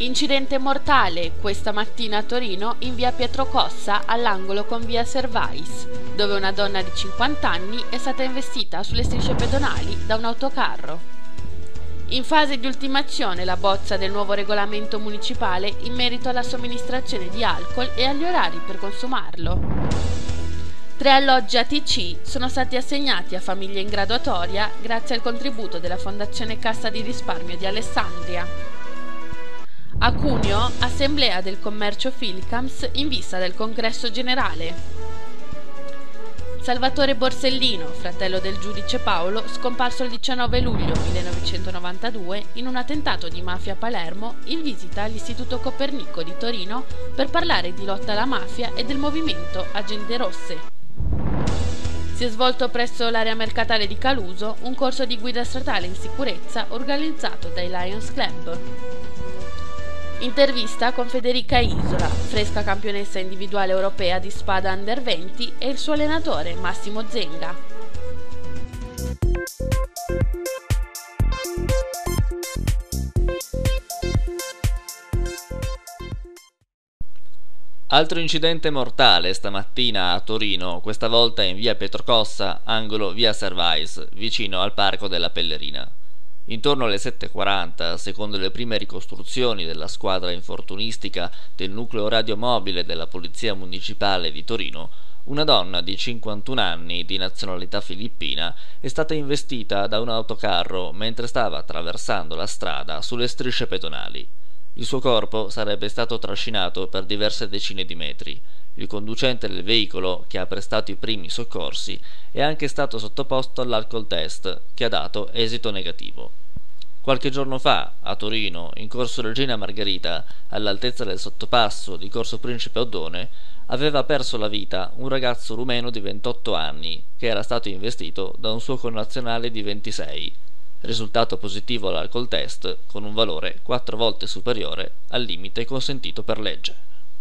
Incidente mortale questa mattina a Torino in via Pietro Cossa all'angolo con via Servais, dove una donna di 50 anni è stata investita sulle strisce pedonali da un autocarro. In fase di ultimazione la bozza del nuovo regolamento municipale in merito alla somministrazione di alcol e agli orari per consumarlo. 3 alloggi ATC sono stati assegnati a famiglie in graduatoria grazie al contributo della Fondazione Cassa di Risparmio di Alessandria. A Cuneo, assemblea del commercio Filcams in vista del congresso generale. Salvatore Borsellino, fratello del giudice Paolo, scomparso il 19 luglio 1992 in un attentato di mafia a Palermo, in visita all'Istituto Copernico di Torino per parlare di lotta alla mafia e del movimento Agende Rosse. Si è svolto presso l'area mercatale di Caluso un corso di guida stradale in sicurezza organizzato dai Lions Club. Intervista con Federica Isola, fresca campionessa individuale europea di spada under 20, e il suo allenatore Massimo Zenga. Altro incidente mortale stamattina a Torino, questa volta in via Pietrocossa, angolo via Servais, vicino al Parco della Pellerina. Intorno alle 7:40, secondo le prime ricostruzioni della squadra infortunistica del nucleo radiomobile della Polizia Municipale di Torino, una donna di 51 anni di nazionalità filippina è stata investita da un autocarro mentre stava attraversando la strada sulle strisce pedonali. Il suo corpo sarebbe stato trascinato per diverse decine di metri. Il conducente del veicolo, che ha prestato i primi soccorsi, è anche stato sottoposto all'alcol test, che ha dato esito negativo. Qualche giorno fa, a Torino, in corso Regina Margherita, all'altezza del sottopasso di corso Principe Oddone, aveva perso la vita un ragazzo rumeno di 28 anni, che era stato investito da un suo connazionale di 26. Risultato positivo all'alcol test, con un valore 4 volte superiore al limite consentito per legge.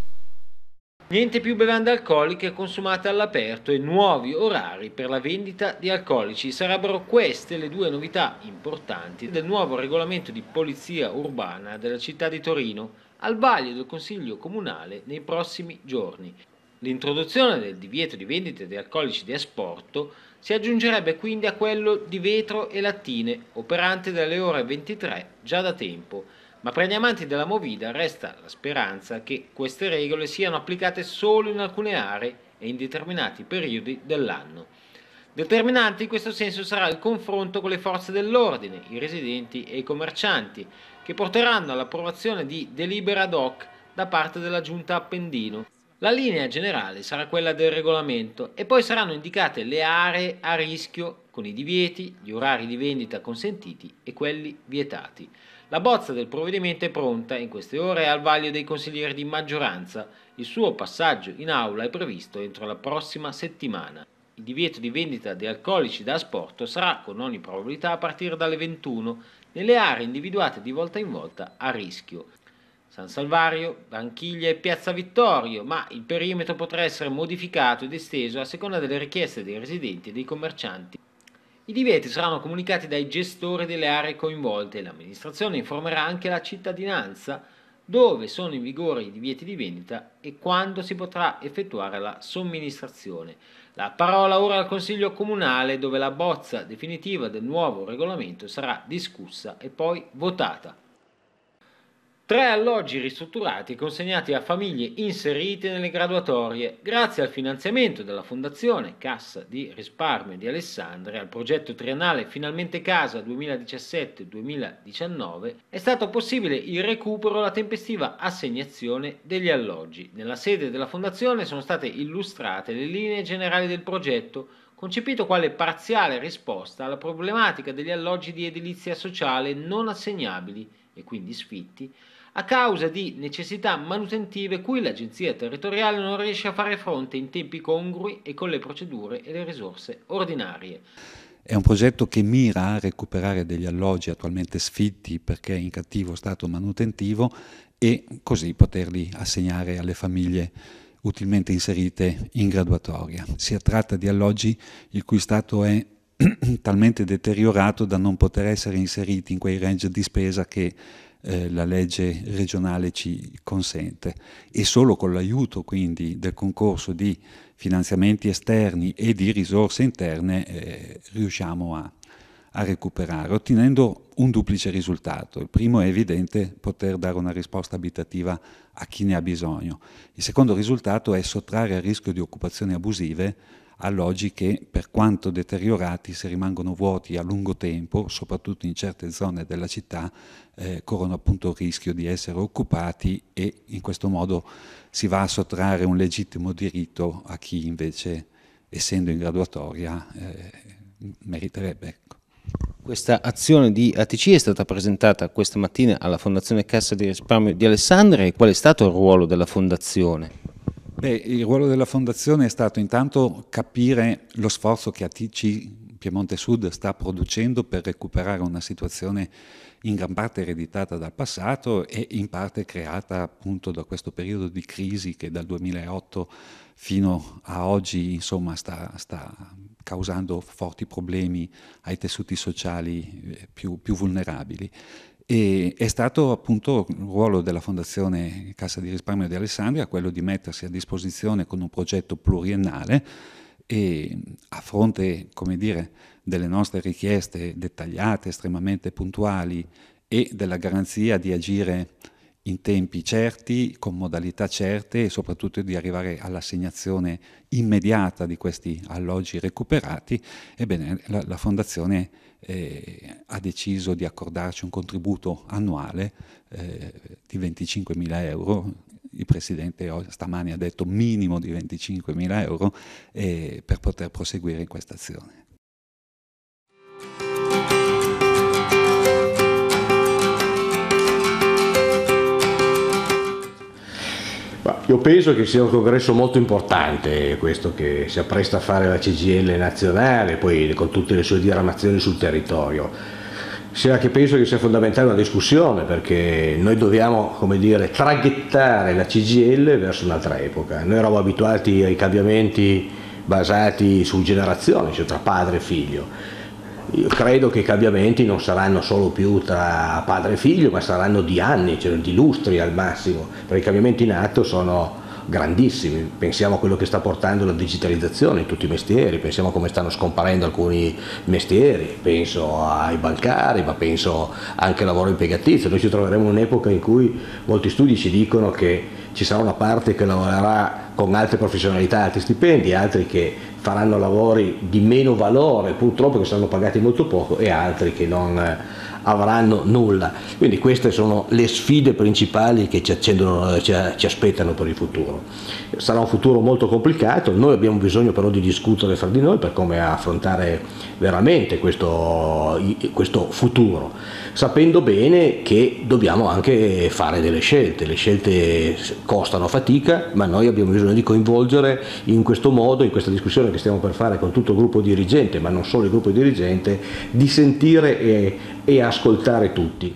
Niente più bevande alcoliche consumate all'aperto e nuovi orari per la vendita di alcolici. Sarebbero queste le due novità importanti del nuovo regolamento di polizia urbana della città di Torino, al vaglio del Consiglio Comunale nei prossimi giorni. L'introduzione del divieto di vendita di alcolici di asporto si aggiungerebbe quindi a quello di vetro e lattine, operante dalle ore 23 già da tempo. Ma per gli amanti della movida resta la speranza che queste regole siano applicate solo in alcune aree e in determinati periodi dell'anno. Determinante in questo senso sarà il confronto con le forze dell'ordine, i residenti e i commercianti, che porteranno all'approvazione di delibere ad hoc da parte della Giunta Appendino. La linea generale sarà quella del regolamento e poi saranno indicate le aree a rischio con i divieti, gli orari di vendita consentiti e quelli vietati. La bozza del provvedimento è pronta, in queste ore è al vaglio dei consiglieri di maggioranza. Il suo passaggio in aula è previsto entro la prossima settimana. Il divieto di vendita di alcolici da asporto sarà con ogni probabilità a partire dalle 21 nelle aree individuate di volta in volta a rischio. San Salvario, Branchiglia e Piazza Vittorio, ma il perimetro potrà essere modificato ed esteso a seconda delle richieste dei residenti e dei commercianti. I divieti saranno comunicati dai gestori delle aree coinvolte e l'amministrazione informerà anche la cittadinanza dove sono in vigore i divieti di vendita e quando si potrà effettuare la somministrazione. La parola ora al Consiglio Comunale, dove la bozza definitiva del nuovo regolamento sarà discussa e poi votata. 3 alloggi ristrutturati e consegnati a famiglie inserite nelle graduatorie. Grazie al finanziamento della Fondazione Cassa di Risparmio di Alessandria al progetto triennale Finalmente Casa 2017-2019 è stato possibile il recupero e la tempestiva assegnazione degli alloggi. Nella sede della Fondazione sono state illustrate le linee generali del progetto, concepito quale parziale risposta alla problematica degli alloggi di edilizia sociale non assegnabili e quindi sfitti, a causa di necessità manutentive cui l'Agenzia Territoriale non riesce a fare fronte in tempi congrui e con le procedure e le risorse ordinarie. È un progetto che mira a recuperare degli alloggi attualmente sfitti perché in cattivo stato manutentivo e così poterli assegnare alle famiglie utilmente inserite in graduatoria. Si tratta di alloggi il cui stato è talmente deteriorato da non poter essere inseriti in quei range di spesa che la legge regionale ci consente, e solo con l'aiuto quindi del concorso di finanziamenti esterni e di risorse interne riusciamo a recuperare, ottenendo un duplice risultato. Il primo è evidente, poter dare una risposta abitativa a chi ne ha bisogno. Il secondo risultato è sottrarre al rischio di occupazioni abusive alloggi che, per quanto deteriorati, se rimangono vuoti a lungo tempo, soprattutto in certe zone della città, corrono appunto il rischio di essere occupati, e in questo modo si va a sottrarre un legittimo diritto a chi invece, essendo in graduatoria, meriterebbe. Ecco. Questa azione di ATC è stata presentata questa mattina alla Fondazione Cassa di Risparmio di Alessandria, e qual è stato il ruolo della Fondazione? Beh, il ruolo della Fondazione è stato intanto capire lo sforzo che ATC Piemonte Sud sta producendo per recuperare una situazione in gran parte ereditata dal passato e in parte creata appunto da questo periodo di crisi che dal 2008 fino a oggi insomma sta causando forti problemi ai tessuti sociali più vulnerabili. E è stato appunto il ruolo della Fondazione Cassa di Risparmio di Alessandria quello di mettersi a disposizione con un progetto pluriennale, e a fronte, come dire, delle nostre richieste dettagliate, estremamente puntuali, e della garanzia di agire in tempi certi, con modalità certe, e soprattutto di arrivare all'assegnazione immediata di questi alloggi recuperati, ebbene la Fondazione ha deciso di accordarci un contributo annuale di 25.000 euro. Il Presidente stamani ha detto minimo di 25.000 euro per poter proseguire in questa azione. Io penso che sia un congresso molto importante questo che si appresta a fare la CGIL nazionale, poi con tutte le sue diramazioni sul territorio. Sia che penso che sia fondamentale una discussione, perché noi dobbiamo, come dire, traghettare la CGIL verso un'altra epoca. Noi eravamo abituati ai cambiamenti basati su generazioni, cioè tra padre e figlio. Io credo che i cambiamenti non saranno solo più tra padre e figlio, ma saranno di anni, cioè di lustri al massimo, perché i cambiamenti in atto sono grandissimi. Pensiamo a quello che sta portando la digitalizzazione in tutti i mestieri, pensiamo a come stanno scomparendo alcuni mestieri, penso ai bancari, ma penso anche al lavoro impiegatizio. Noi ci troveremo in un'epoca in cui molti studi ci dicono che ci sarà una parte che lavorerà con altre professionalità, altri stipendi, altri che faranno lavori di meno valore, purtroppo, che saranno pagati molto poco, e altri che non avranno nulla. Quindi queste sono le sfide principali che ci aspettano per il futuro. Sarà un futuro molto complicato, noi abbiamo bisogno però di discutere fra di noi per come affrontare veramente questo futuro, sapendo bene che dobbiamo anche fare delle scelte. Le scelte costano fatica, ma noi abbiamo bisogno di coinvolgere in questo modo, in questa discussione che stiamo per fare con tutto il gruppo dirigente, ma non solo il gruppo dirigente, di sentire e ascoltare tutti.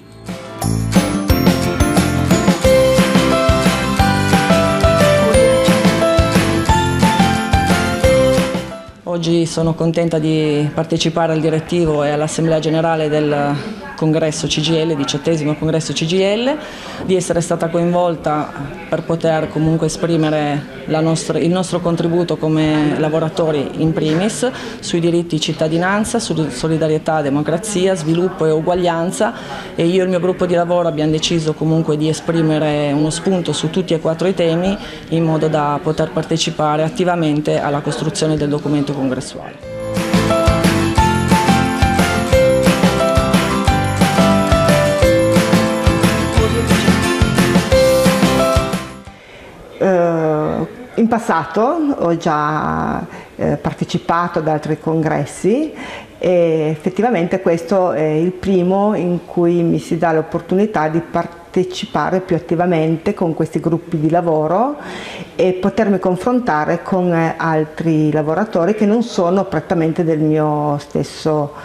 Oggi sono contenta di partecipare al direttivo e all'Assemblea Generale del Congresso CGIL, 18° Congresso CGIL, di essere stata coinvolta per poter comunque esprimere il nostro contributo come lavoratori in primis sui diritti cittadinanza, su solidarietà, democrazia, sviluppo e uguaglianza, e io e il mio gruppo di lavoro abbiamo deciso comunque di esprimere uno spunto su tutti e 4 i temi in modo da poter partecipare attivamente alla costruzione del documento congressuale. In passato ho già partecipato ad altri congressi e effettivamente questo è il primo in cui mi si dà l'opportunità di partecipare più attivamente con questi gruppi di lavoro e potermi confrontare con altri lavoratori che non sono prettamente del mio stesso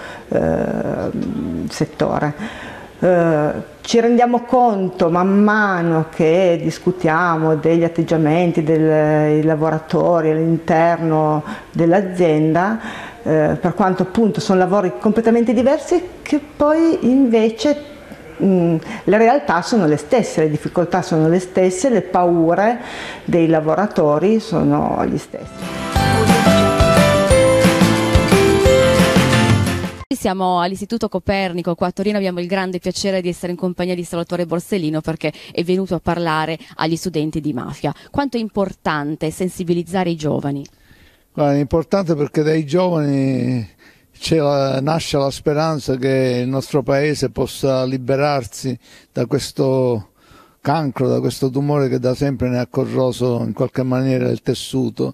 settore. Ci rendiamo conto man mano che discutiamo degli atteggiamenti dei lavoratori all'interno dell'azienda, per quanto appunto sono lavori completamente diversi, che poi invece le realtà sono le stesse, le difficoltà sono le stesse, le paure dei lavoratori sono gli stessi. Siamo all'Istituto Copernico, qua a Torino. Abbiamo il grande piacere di essere in compagnia di Salvatore Borsellino perché è venuto a parlare agli studenti di mafia. Quanto è importante sensibilizzare i giovani? Guarda, è importante perché dai giovani nasce la speranza che il nostro paese possa liberarsi da questo cancro, da questo tumore che da sempre ne ha corroso in qualche maniera il tessuto.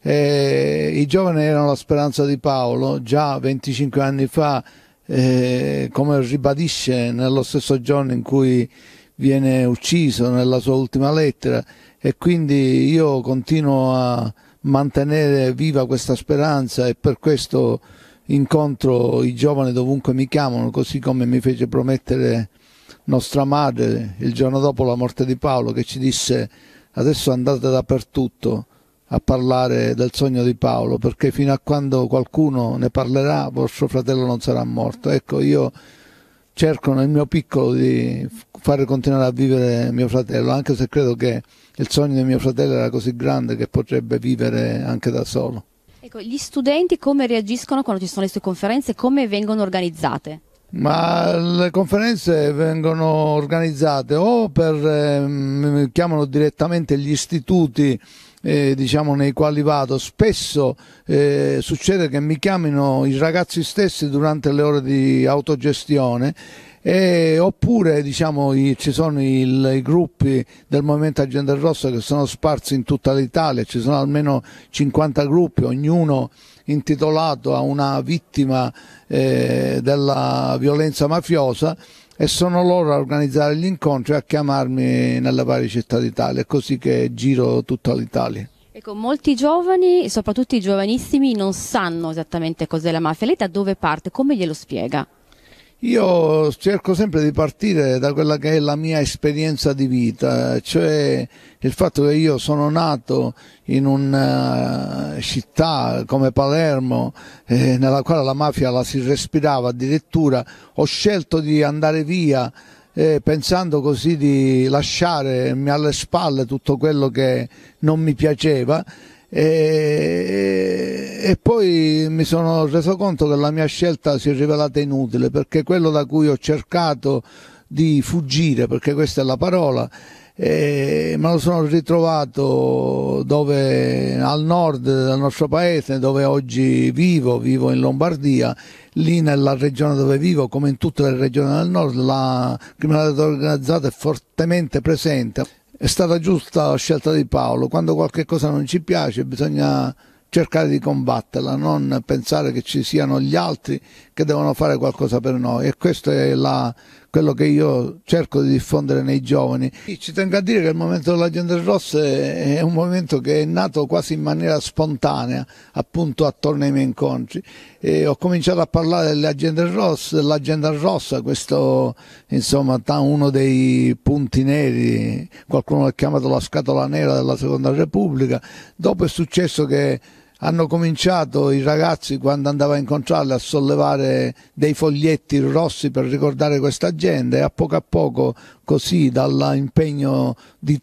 I giovani erano la speranza di Paolo già 25 anni fa, come ribadisce nello stesso giorno in cui viene ucciso, nella sua ultima lettera, e quindi io continuo a mantenere viva questa speranza e per questo incontro i giovani dovunque mi chiamano, così come mi fece promettere nostra madre il giorno dopo la morte di Paolo, che ci disse: adesso andate dappertutto a parlare del sogno di Paolo, perché fino a quando qualcuno ne parlerà vostro fratello non sarà morto. Ecco, io cerco nel mio piccolo di fare continuare a vivere mio fratello, anche se credo che il sogno di mio fratello era così grande che potrebbe vivere anche da solo. Ecco, gli studenti come reagiscono quando ci sono le sue conferenze, come vengono organizzate? Ma le conferenze vengono organizzate o chiamano direttamente gli istituti diciamo nei quali vado. Spesso succede che mi chiamino i ragazzi stessi durante le ore di autogestione, oppure diciamo ci sono i gruppi del Movimento Agenda Rossa che sono sparsi in tutta l'Italia, ci sono almeno 50 gruppi, ognuno intitolato a una vittima della violenza mafiosa, e sono loro a organizzare gli incontri e a chiamarmi nelle varie città d'Italia, è così che giro tutta l'Italia. Ecco, molti giovani, soprattutto i giovanissimi, non sanno esattamente cos'è la mafia. Lei da dove parte? Come glielo spiega? Io cerco sempre di partire da quella che è la mia esperienza di vita, cioè il fatto che io sono nato in una città come Palermo, nella quale la mafia la si respirava addirittura. Ho scelto di andare via pensando così di lasciarmi alle spalle tutto quello che non mi piaceva. E poi mi sono reso conto che la mia scelta si è rivelata inutile, perché quello da cui ho cercato di fuggire, perché questa è la parola, me lo sono ritrovato al nord del nostro paese, dove oggi vivo in Lombardia. Lì nella regione dove vivo, come in tutte le regioni del nord, la criminalità organizzata è fortemente presente. È stata giusta la scelta di Paolo. Quando qualche cosa non ci piace bisogna cercare di combatterla, non pensare che ci siano gli altri che devono fare qualcosa per noi, e questo è quello che io cerco di diffondere nei giovani. Ci tengo a dire che il movimento delle Agende Rosse è un movimento che è nato quasi in maniera spontanea, appunto attorno ai miei incontri. Ho cominciato a parlare delle Agende Rosse, dell'Agenda Rossa, questo insomma uno dei punti neri, qualcuno l'ha chiamato la scatola nera della Seconda Repubblica. Dopo è successo che hanno cominciato i ragazzi, quando andavo a incontrarli, a sollevare dei foglietti rossi per ricordare questa agenda, e a poco, così dall'impegno di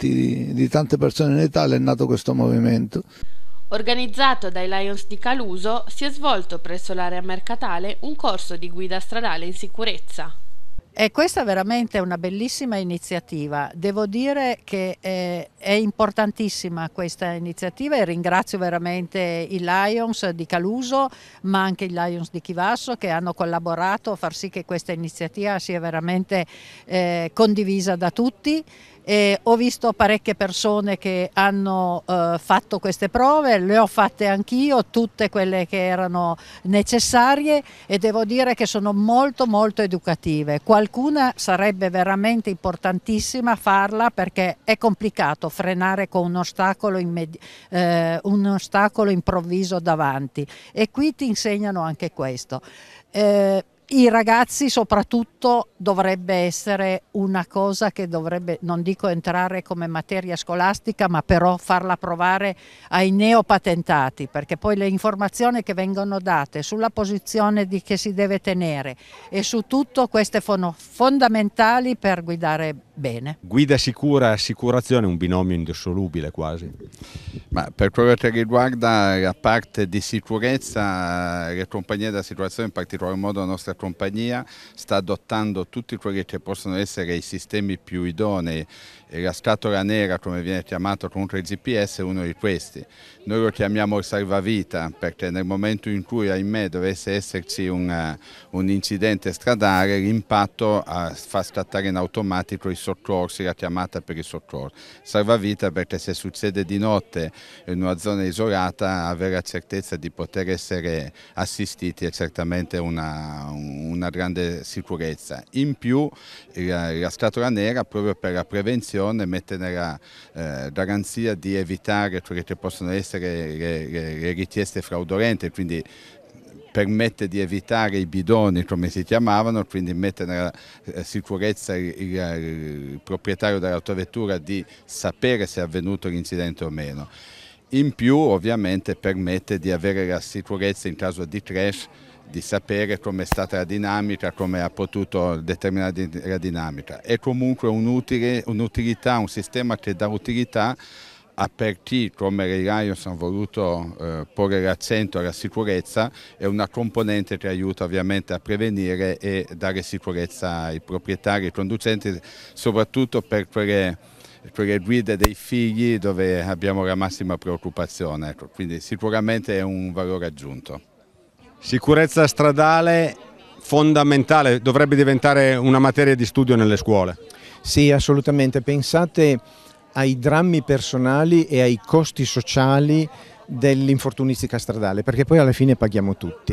tante persone in Italia, è nato questo movimento. Organizzato dai Lions di Caluso, si è svolto presso l'area mercatale un corso di guida stradale in sicurezza. E questa è veramente una bellissima iniziativa. Devo dire che è importantissima questa iniziativa, e ringrazio veramente i Lions di Caluso, ma anche i Lions di Chivasso, che hanno collaborato a far sì che questa iniziativa sia veramente condivisa da tutti. Ho visto parecchie persone che hanno fatto queste prove, le ho fatte anch'io, tutte quelle che erano necessarie, e devo dire che sono molto educative. Qualcuna sarebbe veramente importantissima farla, perché è complicato frenare con un ostacolo improvviso davanti, e qui ti insegnano anche questo. I ragazzi soprattutto dovrebbe essere una cosa che dovrebbe, non dico entrare come materia scolastica, ma però farla provare ai neopatentati, perché poi le informazioni che vengono date sulla posizione che si deve tenere e su tutto, queste sono fondamentali per guidare bene. Guida sicura e assicurazione è un binomio indissolubile quasi. Ma per quello che riguarda la parte di sicurezza, le compagnie d'assicurazione, in particolar modo la nostra compagnia, sta adottando tutti quelli che possono essere i sistemi più idonei, e la scatola nera, come viene chiamato contro il GPS, è uno di questi. Noi lo chiamiamo il salvavita perché nel momento in cui, ahimè, dovesse esserci un incidente stradale, l'impatto fa scattare in automatico i soccorsi, la chiamata per i soccorsi. Salvavita perché se succede di notte in una zona isolata, avere la certezza di poter essere assistiti è certamente una grande sicurezza. In più la scatola nera, proprio per la prevenzione, mette nella garanzia di evitare quelle che possono essere le richieste fraudolente, quindi permette di evitare i bidoni, come si chiamavano, quindi mette nella sicurezza il proprietario dell'autovettura di sapere se è avvenuto l'incidente o meno. In più ovviamente permette di avere la sicurezza in caso di crash, di sapere come è stata la dinamica, come ha potuto determinare la dinamica. È comunque un'utilità, un sistema che dà utilità a per chi, come i Lions hanno voluto porre l'accento alla sicurezza, è una componente che aiuta ovviamente a prevenire e dare sicurezza ai proprietari, ai conducenti, soprattutto per quelle guide dei figli dove abbiamo la massima preoccupazione. Ecco, quindi sicuramente è un valore aggiunto. Sicurezza stradale fondamentale, dovrebbe diventare una materia di studio nelle scuole. Sì, assolutamente. Pensate ai drammi personali e ai costi sociali dell'infortunistica stradale, perché poi alla fine paghiamo tutti.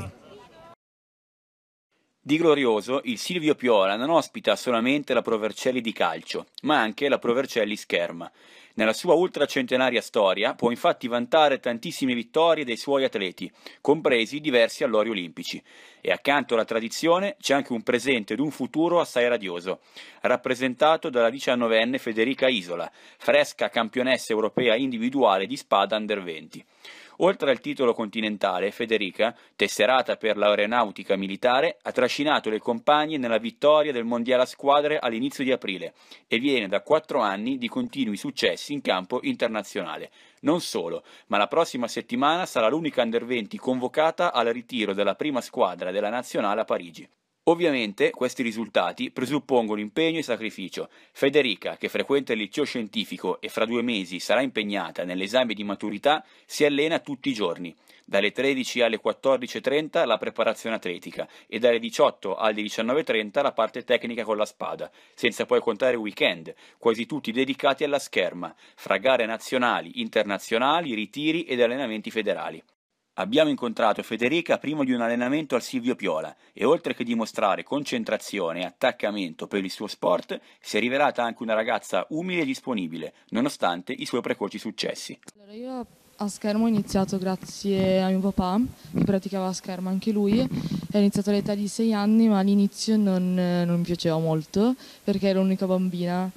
Di glorioso, il Silvio Piola non ospita solamente la Pro Vercelli di calcio, ma anche la Pro Vercelli scherma. Nella sua ultracentenaria storia può infatti vantare tantissime vittorie dei suoi atleti, compresi diversi allori olimpici. E accanto alla tradizione c'è anche un presente ed un futuro assai radioso, rappresentato dalla 19enne Federica Isola, fresca campionessa europea individuale di spada under 20. Oltre al titolo continentale, Federica, tesserata per l'aeronautica militare, ha trascinato le compagne nella vittoria del mondiale a squadre all'inizio di aprile e viene da 4 anni di continui successi in campo internazionale. Non solo, ma la prossima settimana sarà l'unica under 20 convocata al ritiro della prima squadra della nazionale a Parigi. Ovviamente questi risultati presuppongono impegno e sacrificio. Federica, che frequenta il liceo scientifico e fra 2 mesi sarà impegnata nell'esame di maturità, si allena tutti i giorni. Dalle 13 alle 14:30 la preparazione atletica e dalle 18 alle 19:30 la parte tecnica con la spada, senza poi contare weekend, quasi tutti dedicati alla scherma, fra gare nazionali, internazionali, ritiri ed allenamenti federali. Abbiamo incontrato Federica prima di un allenamento al Silvio Piola e oltre che dimostrare concentrazione e attaccamento per il suo sport, si è rivelata anche una ragazza umile e disponibile, nonostante i suoi precoci successi. Allora, io a schermo ho iniziato grazie a mio papà, che praticava a schermo anche lui. Ho iniziato all'età di 6 anni, ma all'inizio non mi piaceva molto perché ero l'unica bambina.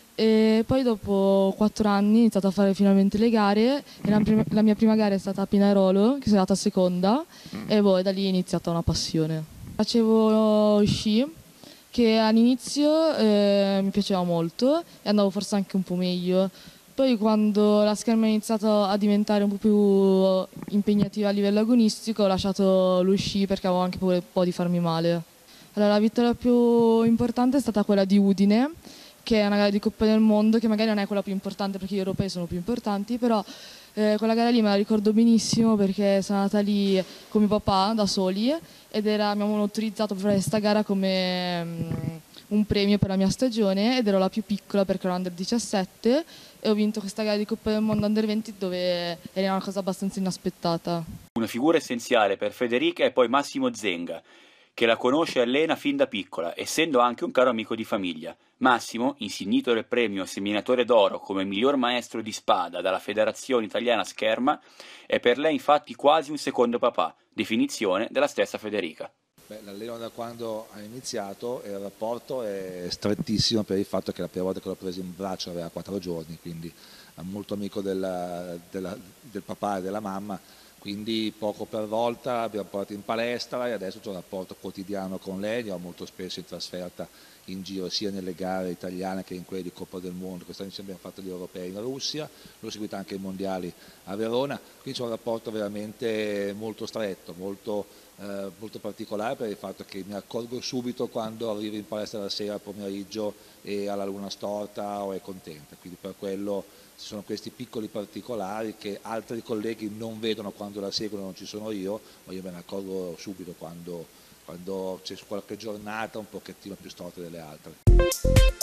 E poi dopo 4 anni ho iniziato a fare finalmente le gare e la mia prima gara è stata a Pinarolo, che sono andata seconda, e da lì è iniziata una passione. Facevo sci, che all'inizio mi piaceva molto e andavo forse anche un po' meglio. Poi quando la scherma è iniziata a diventare un po' più impegnativa a livello agonistico ho lasciato lo sci perché avevo anche paura un po' di farmi male. Allora, la vittoria più importante è stata quella di Udine, che è una gara di Coppa del Mondo, che magari non è quella più importante perché gli europei sono più importanti, però quella gara lì me la ricordo benissimo perché sono andata lì con mio papà da soli ed mi hanno autorizzato per fare questa gara come un premio per la mia stagione ed ero la più piccola perché ero under 17 e ho vinto questa gara di Coppa del Mondo under 20 dove era una cosa abbastanza inaspettata. Una figura essenziale per Federica è poi Massimo Zenga, che la conosce e allena fin da piccola, essendo anche un caro amico di famiglia. Massimo, insignito del premio Seminatore d'Oro come miglior maestro di spada dalla Federazione Italiana Scherma, è per lei infatti quasi un secondo papà, definizione della stessa Federica. L'alleno da quando ha iniziato e il rapporto è strettissimo per il fatto che la prima volta che l'ho preso in braccio aveva 4 giorni, quindi è molto amico del papà e della mamma, quindi poco per volta abbiamo portato in palestra e adesso c'è un rapporto quotidiano con lei, andiamo molto spesso in trasferta in giro sia nelle gare italiane che in quelle di Coppa del Mondo. Quest'anno abbiamo fatto gli europei in Russia, l'ho seguito anche ai mondiali a Verona, quindi c'è un rapporto veramente molto stretto, molto particolare, per il fatto che mi accorgo subito quando arrivo in palestra la sera, al pomeriggio e ha la luna storta o è contenta, quindi per quello ci sono questi piccoli particolari che altri colleghi non vedono quando la seguono, non ci sono io, ma io me ne accorgo subito quando c'è qualche giornata un pochettino più storta delle altre.